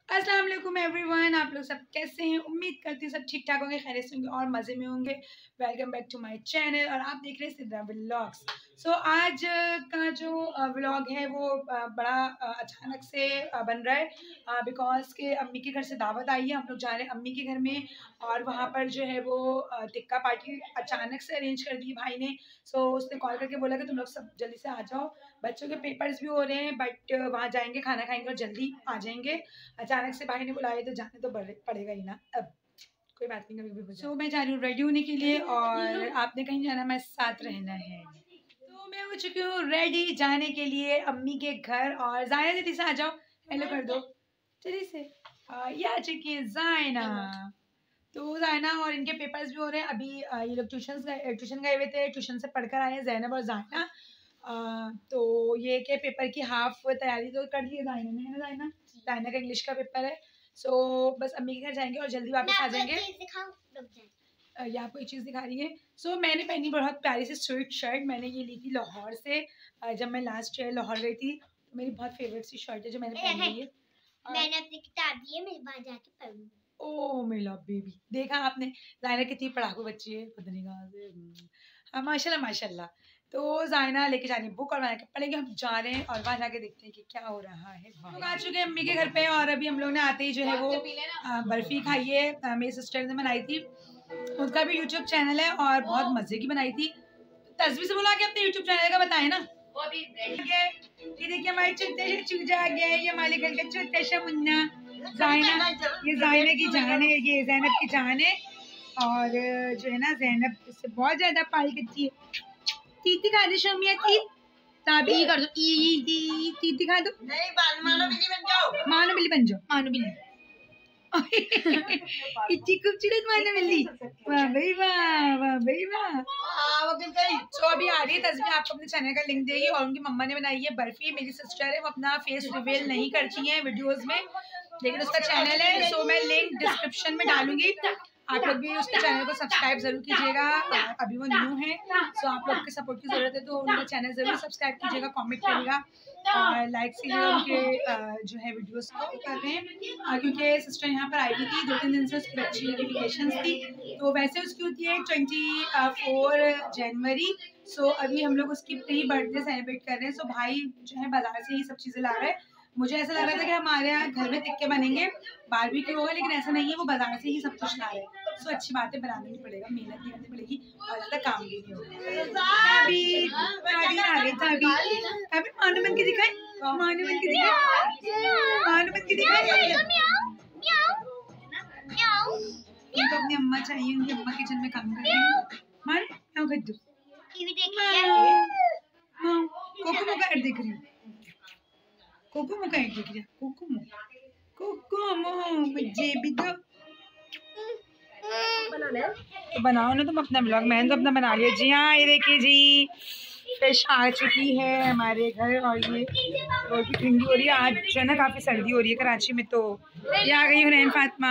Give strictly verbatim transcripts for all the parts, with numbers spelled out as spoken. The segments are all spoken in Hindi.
अस्सलाम वालेकुम एवरीवन, आप लोग सब कैसे हैं? उम्मीद करती हूँ सब ठीक ठाक होंगे, खैरियत से होंगे और मज़े में होंगे। Welcome back to my channel और आप देख रहे हैं सिद्रा व्लॉग्स। सो आज का जो व्लॉग है वो बड़ा अचानक से बन रहा है बिकॉज के अम्मी के घर से दावत आई है। हम लोग जा रहे हैं अम्मी के घर में और वहाँ पर जो है वो टिक्का पार्टी अचानक से अरेंज कर दी भाई ने। सो उसने कॉल करके बोला कि तुम लोग सब जल्दी से आ जाओ, बच्चों के पेपर्स भी हो रहे हैं बट वहाँ जाएंगे, खाना खाएंगे और जल्दी आ जाएंगे। अचानक से भाई ने बुलाया तो जाने तो पड़ेगा ही ना, अब कोई बात नहीं, कभी भी हो जाए। so, मैं जा रही हूँ रेडी होने के लिए और आपने कहीं जाना, मैं साथ रहना है। तो मैं हो चुकी हूँ रेडी जाने के लिए अम्मी के घर। और जायना दीदी से आ जाओ, हेलो कर दो जल्दी से। आ, ये आ चुकी है जायना। तो जायना और इनके पेपर्स भी हो रहे हैं अभी। आ, ये लोग ट्यूशन ट्यूशन गए हुए थे, ट्यूशन से पढ़कर आए हैं जैनब और जायना। आ, तो ये के पेपर की हाफ तैयारी तो कर ली है जायना ने, है ना जायना? जायना का इंग्लिश का पेपर है। सो so, बस अम्मी के घर जाएंगे और जल्दी वापस आ जाएंगे। ये आपको एक चीज़ दिखा रही है। सो so, मैंने पहनी बहुत प्यारी सी स्वीट शर्ट, मैंने ये ली थी लाहौर से जब मैं लास्ट ईयर लाहौर गई थी। तो मेरी बहुत फेवरेट सी शर्ट है जो मैंने पहनी हुई है। मैंने अपनी किताब दी है, मैं वहाँ जाके पढ़ूंगी। ओह मेरा बेबी, देखा आपने जायना कितनी पढ़ाकू बच्ची है, पता नहीं कहाँ से। हाँ माशाल्लाह माशाल्लाह। तो जायना लेके जा रही है बुक और वहाँ के पढ़ेंगे। हम जा रहे हैं और वहाँ जाके देखते हैं कि क्या हो रहा है। लोग आ चुके हैं अम्मी के घर पे और अभी हम लोग ने आते ही जो है वो बर्फी खाई है। मेरी सिस्टर ने बनाई थी, उनका भी यूट्यूब चैनल है और बहुत मजे की बनाई थी। तस्वीर से बुला के अपने यूट्यूब चैनल का बताए ना। ये देखिए हमारे छोटे से चूजा आ गया है, ये हमारे घर का छोटा सा मुन्ना जायना। ये जायना की जान है, ये जैनब की जान है और जो है ना जैनब इससे बहुत ज्यादा पाल करती है। तीती खा दो शमिया, ती ताबी कर दो, ई ई तीती खा दो। नहीं मानो बिल्ली बन जाओ, मानो बिल्ली बन जाओ, मानो बिल्ली। इतनी खूबसूरत मानो बिल्ली, वाह भाई वाह, वाह भाई वाह। तो अभी आ रही है तस्वीर, आपको अपने चैनल का लिंक देगी और उनकी मम्मा ने बनाई है बर्फी। मेरी सिस्टर है, वो अपना फेस रिवील नहीं करती है वीडियोस में, लेकिन उसका चैनल है। सो मैं लिंक डिस्क्रिप्शन में डालूंगी, आप लोग भी उसके चैनल को सब्सक्राइब जरूर कीजिएगा। अभी वो न्यू है, सो आप लोग के सपोर्ट की जरूरत है, तो उनका चैनल जरूर सब्सक्राइब कीजिएगा, कमेंट करिएगा और लाइक कीजिएगा उनके जो है वीडियोस को कर रहे हैं। क्योंकि सिस्टर यहाँ पर आई हुई थी दो तीन दिन से, उसकी बच्ची की वेकेशन थी, तो वैसे उसकी होती है ट्वेंटी फोर जनवरी। सो अभी हम लोग उसकी प्री बर्थडे सेलिब्रेट कर रहे हैं। सो भाई जो है बाजार से ये सब चीज़ें ला रहे हैं। मुझे ऐसा लग रहा था कि हमारे यहाँ घर में टिक्के बनेंगे, बारबेक्यू होगा, लेकिन ऐसा नहीं है, वो बाजार से ही सब कुछ ला रहे हैं। सो अच्छी बात है, बनाना नहीं पड़ेगा, मेहनत नहीं करनी पड़ेगी और ज़्यादा काम भी नहीं होगा। अभी अभी आ गए थे, अभी अभी मानो बन के दिखाए, मानो बन के दिखाए, मानो बन के दिखाए। उनको अपनी अम्मा चाहिए, उनकी अम्मा किचन में काम कर रही है। मार क्या कर दो, कोको का ऐड देख रही हूँ, कोको मो का ऐड देख रही है, कोको मो कोको मो मुझे भी दो। तो बनाओ ना तुम अपना ब्लॉग, मैंने तो अपना बना लिया। जी हाँ, ये देखिए जी फिश आ चुकी है हमारे घर और ये बहुत ही ठंडी हो रही है आज, जो है ना काफ़ी सर्दी हो रही है कराची में। तो ये आ गई हुनैन फातिमा,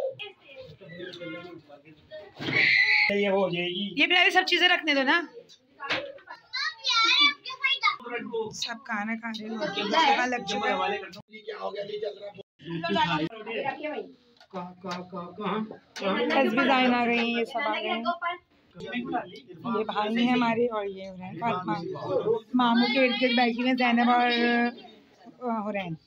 ये हो जाएगी। ये भी सब चीज़ें रखने दो ना, सब खाना खा रहे हैं, लग चुका है। तस्वीर आ गई, ये सब आ गए। ये भाई है हमारे और ये हुरैन फातिमा मामू के इर्द गिर्द बैठी हुए जैनब और हुरैन।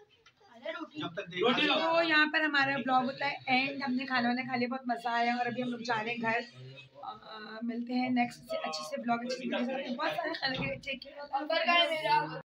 तो यहाँ पर हमारा ब्लॉग होता है एंड। हमने खाना वाना खा लिया, बहुत मज़ा आया और अभी हम लोग जा रहे हैं घर। आ, मिलते हैं नेक्स्ट अच्छे से ब्लॉग, अच्छे से बहुत सारे खाने के।